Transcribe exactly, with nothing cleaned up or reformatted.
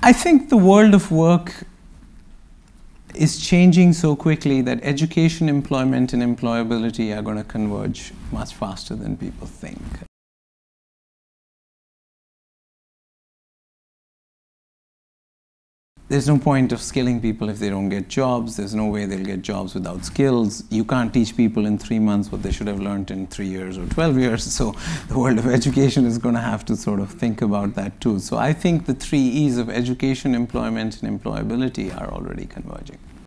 I think the world of work is changing so quickly that education, employment, and employability are going to converge much faster than people think. There's no point of skilling people if they don't get jobs. There's no way they'll get jobs without skills. You can't teach people in three months what they should have learned in three years or twelve years. So the world of education is going to have to sort of think about that too. So I think the three E's of education, employment, and employability are already converging.